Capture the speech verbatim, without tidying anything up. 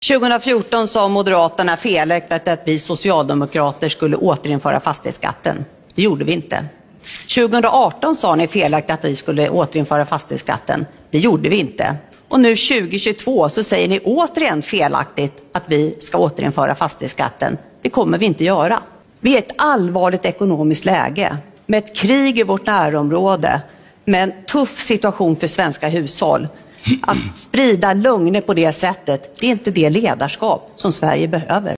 tjugohundrafjorton sa Moderaterna felaktigt att vi socialdemokrater skulle återinföra fastighetsskatten. Det gjorde vi inte. tjugohundraarton sa ni felaktigt att vi skulle återinföra fastighetsskatten. Det gjorde vi inte. Och nu tjugohundratjugotvå så säger ni återigen felaktigt att vi ska återinföra fastighetsskatten. Det kommer vi inte göra. Vi är i ett allvarligt ekonomiskt läge med ett krig i vårt närområde, med en tuff situation för svenska hushåll. Att sprida lögner på det sättet, det är inte det ledarskap som Sverige behöver.